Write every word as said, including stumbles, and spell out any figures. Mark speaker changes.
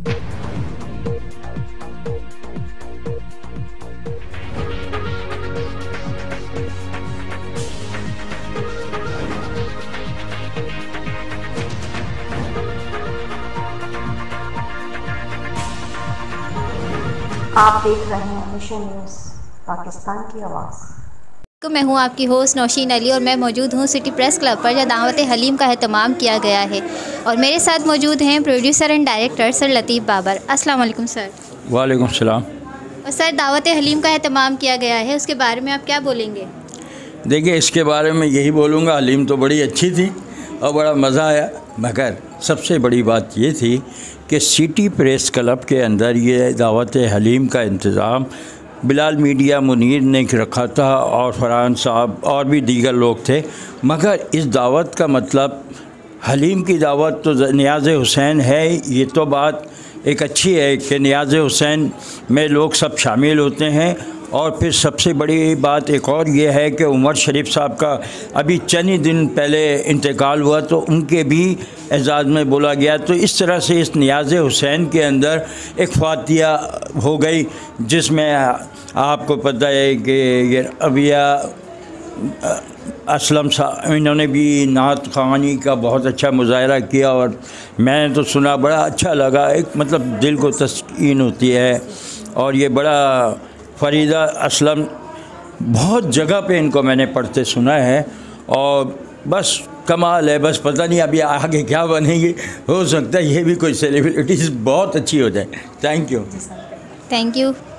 Speaker 1: आप देख रहे हैं मिशन न्यूज़, पाकिस्तान की आवाज़।
Speaker 2: मैं हूं आपकी होस्ट नौशीन अली और मैं मौजूद हूं सिटी प्रेस क्लब पर, जहां दावत हलीम का एहतमाम किया गया है। और मेरे साथ मौजूद हैं producer and director sir Latif Babar. अस्सलाम वालेकुम सर।
Speaker 3: वालेकुम सलाम।
Speaker 2: और सर, दावत हलीम का एहतमाम किया गया है, उसके बारे में आप क्या बोलेंगे?
Speaker 3: देखिए, इसके बारे में यही बोलूँगा, हलीम तो बड़ी अच्छी थी और बड़ा मज़ा आया, मगर सबसे बड़ी बात ये थी कि सिटी प्रेस क्लब के अंदर ये दावत हलीम का इंतज़ाम बिलाल मीडिया मुनीर ने रखा था और फरहान साहब और भी दीगर लोग थे। मगर इस दावत का मतलब, हलीम की दावत तो नियाज़ हुसैन है, ये तो बात एक अच्छी है कि नियाज़ हुसैन में लोग सब शामिल होते हैं। और फिर सबसे बड़ी बात एक और ये है कि उमर शरीफ साहब का अभी चंद ही दिन पहले इंतकाल हुआ, तो उनके भी एजाज़ में बोला गया। तो इस तरह से इस नियाज़ हुसैन के अंदर एक फातिया हो गई, जिसमें आपको पता है कि ये अबिया असलम साहब, इन्होंने भी नात ख़वानी का बहुत अच्छा मुज़ाहरा किया और मैंने तो सुना, बड़ा अच्छा लगा। एक मतलब दिल को तस्कीन होती है। और ये बड़ा फरीदा असलम, बहुत जगह पे इनको मैंने पढ़ते सुना है और बस कमाल है। बस पता नहीं अभी आगे क्या बनेगी, हो सकता है ये भी कोई सेलिब्रिटीज़ बहुत अच्छी हो जाए। Thank you.
Speaker 2: Thank you.